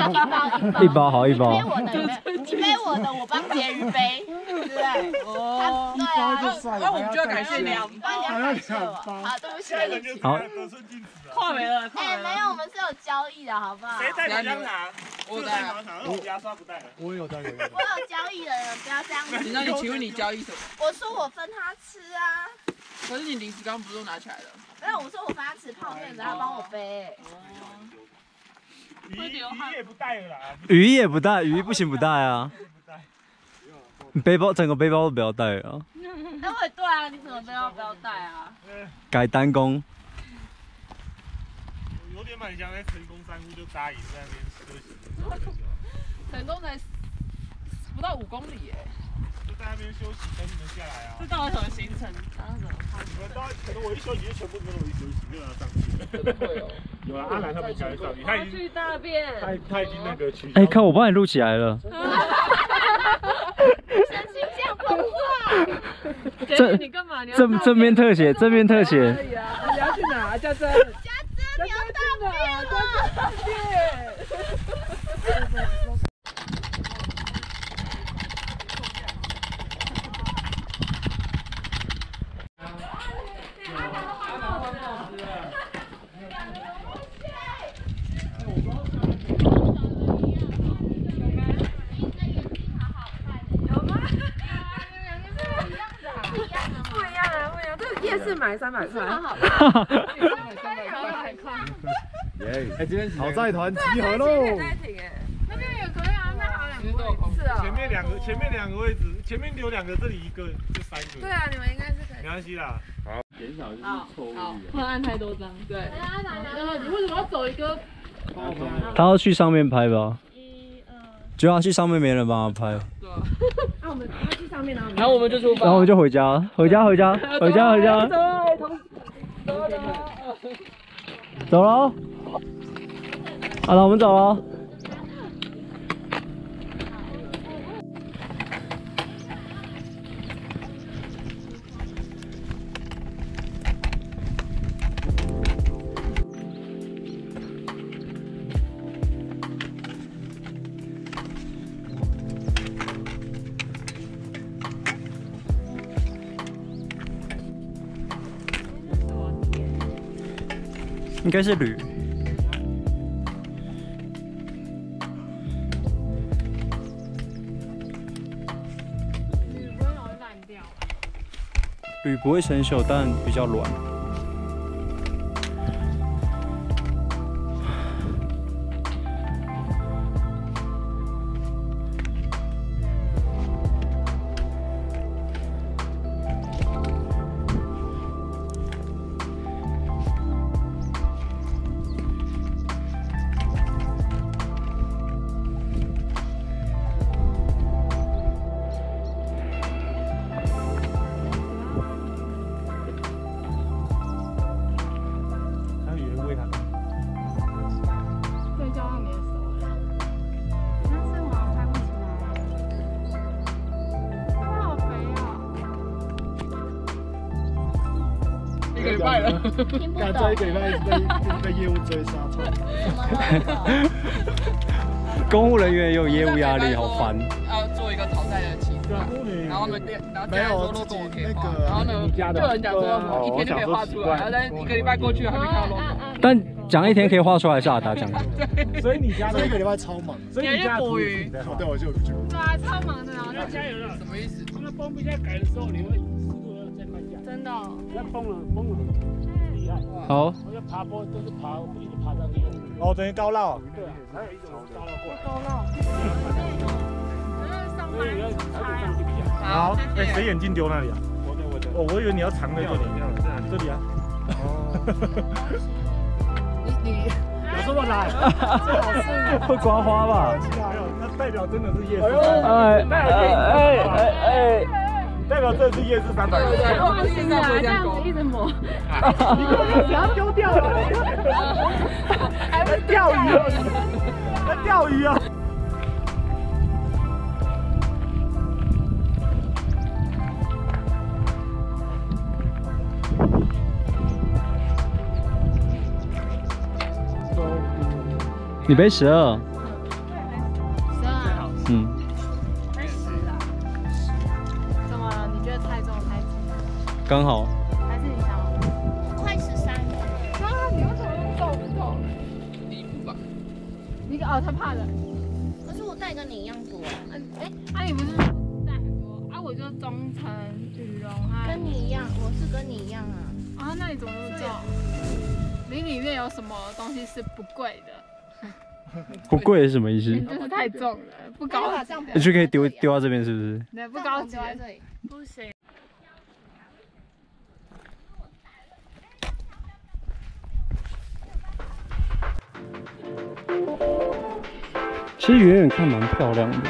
一包好一包。 你背我的，我帮婕妤背，对不对？哦，对啊。 那我们就要感谢你， 帮你感谢我。好，对不起。 好。 跨没了。 哎，没有，我们是有交易的，好不好？ 谁带口香糖？ 我带口香糖，那我牙刷不带了。 我也有带过。 我有交易的人，不要这样子。 那你请问你交易什么？ 我说我分他吃啊。 可是你零食刚刚不是都拿起来了？ 没有，我说我分他吃泡面，然后他帮我背。 鱼也不带了啦。 鱼也不带，鱼不行不带啊。你背包整个背包都不要带啊。 哎，我也对啊，你怎么背包不要带啊？ 改单工。 有点蛮像在成功山屋就扎营在那边休息。 成功才不到5公里耶。 就在那边休息，等你们下来啊。 这到底什么行程？ 你们可能我一休息就全部跟我一休息，没有人上去。 真的会有。 有啊，阿兰他们才会上去，他已经去大便。 他已经那个取消。 哎，看我帮你录起来了。 神形象破坏。 你干嘛？你要正面特写，正面特写。 你要去哪？家珍。 家珍，你要大便了。 大便。夜市买300块， 哎，今天好在团集合喽！ 那边也可以啊，那好2个。是啊。 前面两个位置，前面留2个，这里1个，就3个。 对啊，你们应该是可以。 没关系啦。 好，减少就是错误率。 不能按太多张。对。然后你为什么要走一个？ 他要去上面拍吧？就要去上面，没人帮他拍。 对啊。那我们去上面， 然后我们就出发。 然后我们就回家。走喽。好了，我们走喽。应该是铝。铝不会生锈，但比较软。 干这1个礼拜被业务追杀， 公务人员也有业务压力，好烦。 要做一个淘汰的期间，然后呢， 没有自己那个， 然后呢，就有人讲说1天就可以画出来，然后但1个礼拜过去还没看到 logo。 但讲1天可以画出来是阿达讲的。 所以你家这1个礼拜超忙， 所以你家捕鱼。 对，我就去。 对啊，超忙的，然后要加油了。 什么意思？ 那崩壁在改的时候，你会速度要再慢下。 真的。 那崩了。厉害。 好。 我要爬坡都是爬，一直爬上去。 哦，等于高绕。 对啊，还有一种高绕过来。 高绕。上班。 好，哎，谁眼镜丢那里啊？ 我的。 哦，我以为你要藏在这里。这里啊。哦。 你有这么来？最好是会刮花吧？ 没有，那代表真的是夜市。代表这是夜市300块。 放心啊，这样子一直抹。 你根本给它丢掉了，还在钓鱼啊！在钓鱼啊！ 你背12。 嗯， 怎么了？你觉得太重太轻？ 刚好。 还是你想？ 快13了。 啊，你为什么走不动？ 第一步吧。 你哦，他怕冷。 可是我带跟你一样多。 你不是带很多啊？我就中层羽绒啊。 跟你一样，我是跟你一样啊。 啊，那你怎么那么重？你里面有什么东西是不贵的？ 不贵是什么意思？ 就是太重了，不高级。 你就可以丢到这边，是不是？ 对，不高级。 在这里。 不行。 其实远远看蛮漂亮的。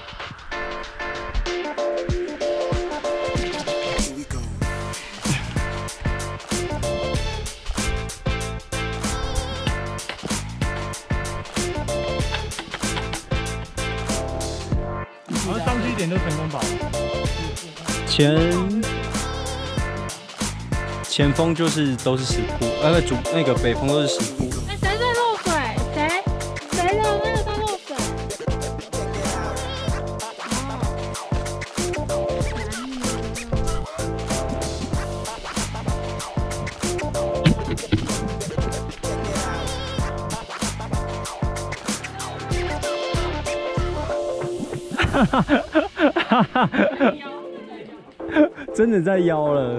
好像上去一点就成功吧。 前锋就是都是石铺，那个北风都是石铺。 谁在漏水？谁的那个在漏水？ 真的在腰了。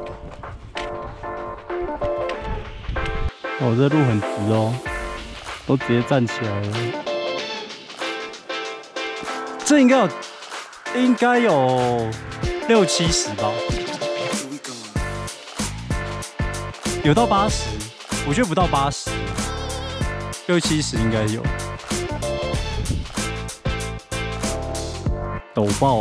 哦，这路很直哦，都直接站起来了。这应该有60-70吧，有到80，我觉得不到80，60-70应该有。陡爆！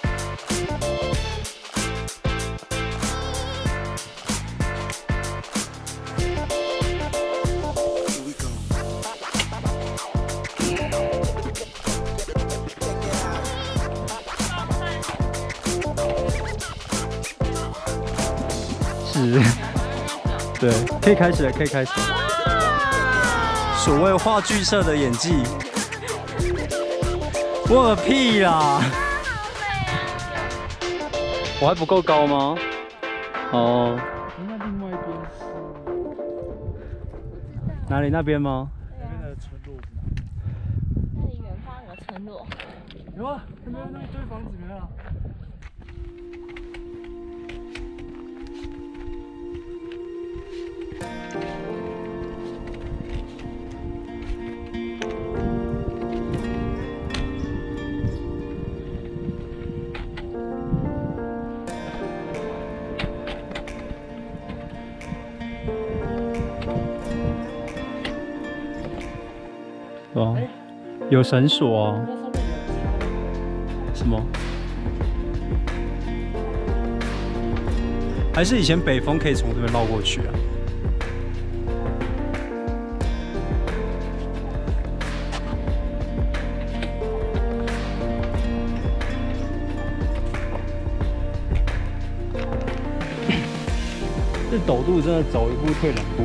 是，对，可以开始了，可以开始了。所谓话剧社的演技，我个屁啦！我还不够高吗？哦。 那另外一边是哪里？那边吗？ 那边的村落。 那里远方有村落。 有啊，那边那一堆房子没有啊。 哦，有绳索啊。什么？还是以前北风可以从这边绕过去啊？这陡度真的走一步退2步。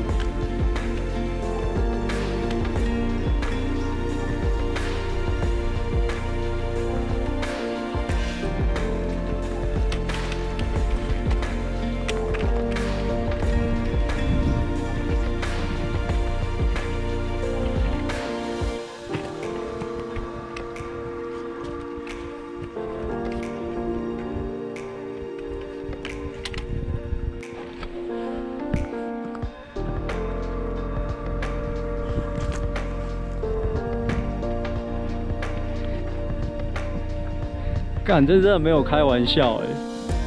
干，这真的没有开玩笑哎！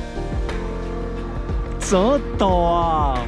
怎么陡啊？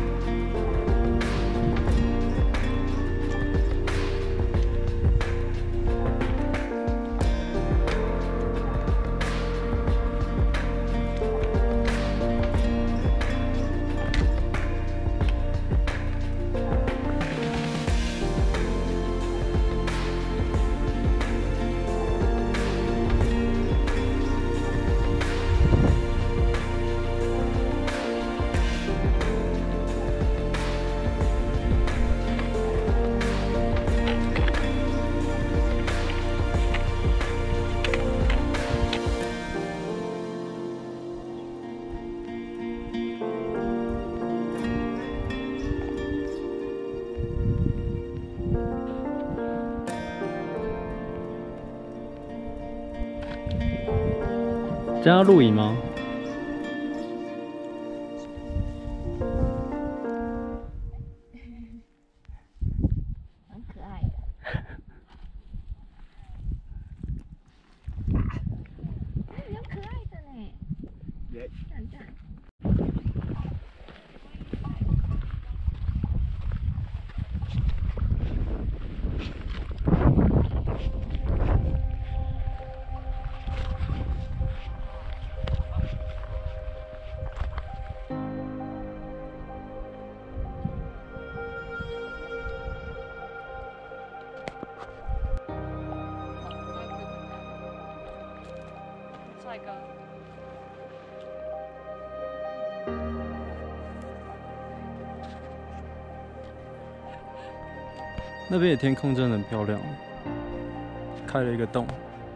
这样要录影吗？ 很可爱的。有可爱的呢。赞赞。 帅哥。 那边的天空真的很漂亮，开了一个洞。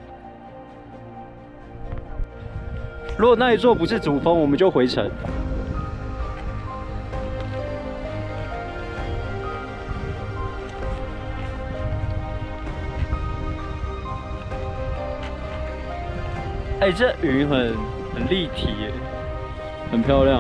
如果那一座不是主峰，我们就回程。哎，这云很立体耶，很漂亮。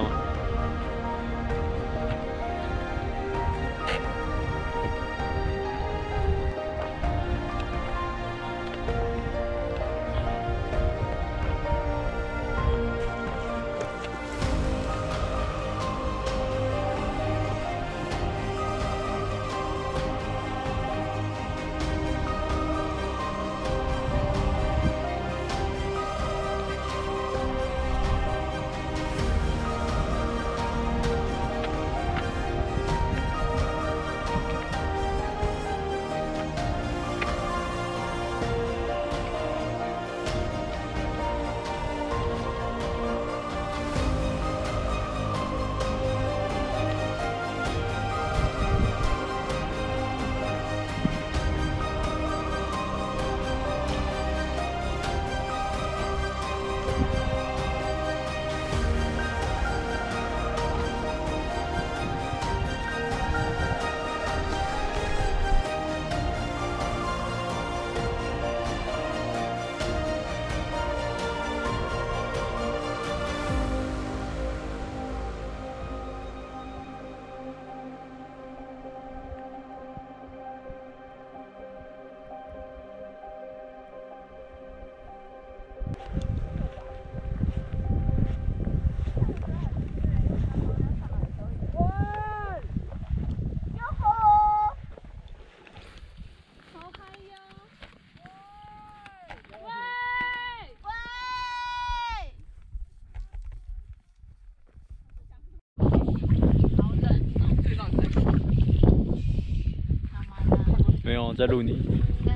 没有在录你。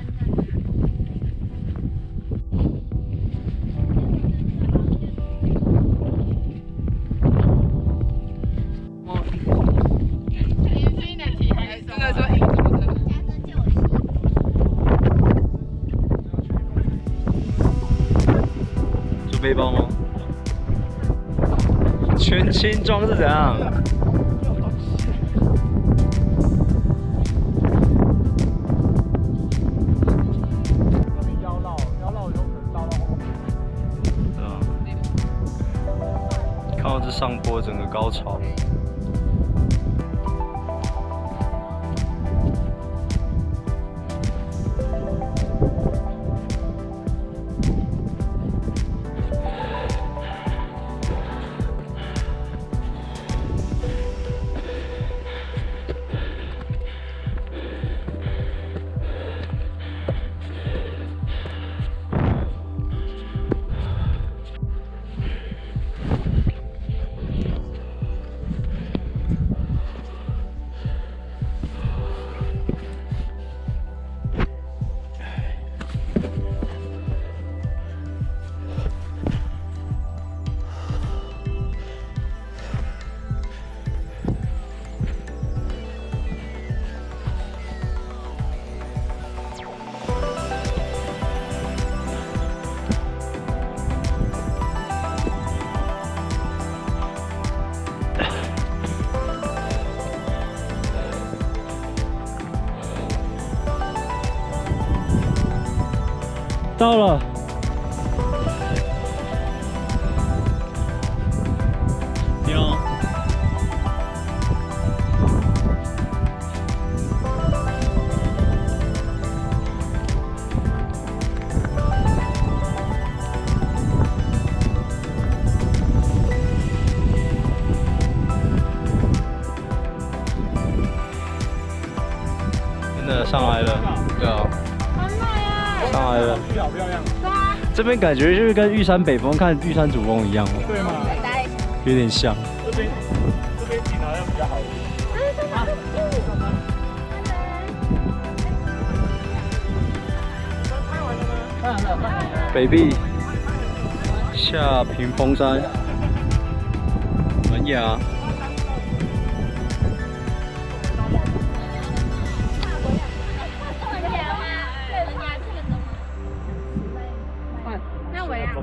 Infinity 还是真的说赢什么的？ 背包吗？全轻装是怎样？看到这上坡整个高潮。到了， 对啊， 很美耶。 上来了。 好漂亮。 对啊。 这边感觉就是跟玉山北峰看玉山主峰一样哦。 对吗？ 有点像。 这边景好像比较好一点。 北壁下屏风山门牙。 那我呀。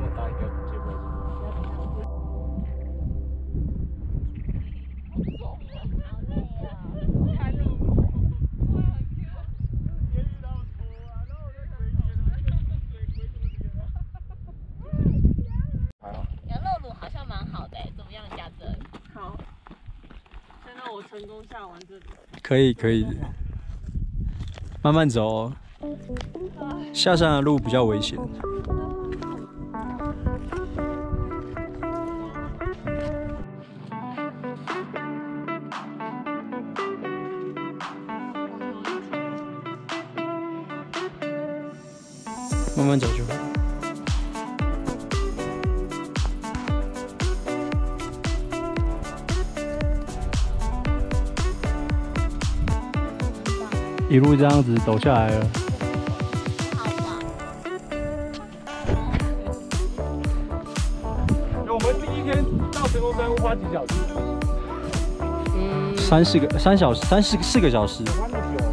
羊肉卤好像蛮好的，怎么样，家珍？ 好，现在我成功下完这里。 可以，慢慢走哦。下山的路比较危险。慢慢走就好。一路这样子走下来了。 我们第一天到成功山花几小时 4个小时。 那么久，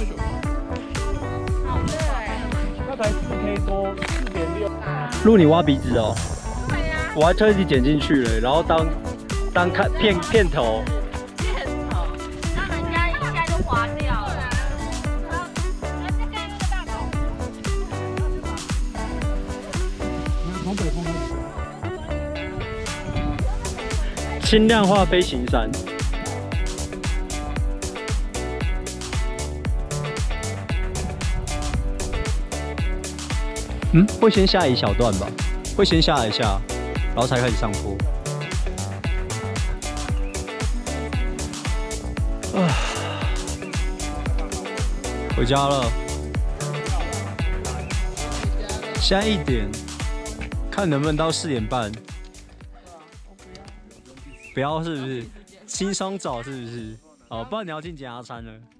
那才4K 多4.6。 录你挖鼻子哦。对呀。我还特地剪进去了，然后当看片头。 那人家应该都划掉了。 从北峰开始。 轻量化飞行伞。会先下一小段吧，会先下一下，然后才开始上坡。回家了。现在1点，看能不能到4点半。不要是不是？轻松走是不是？哦，不然你要进检查餐了。